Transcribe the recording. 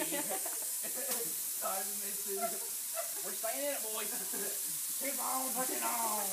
We're staying in it, boys. Keep on pushing on.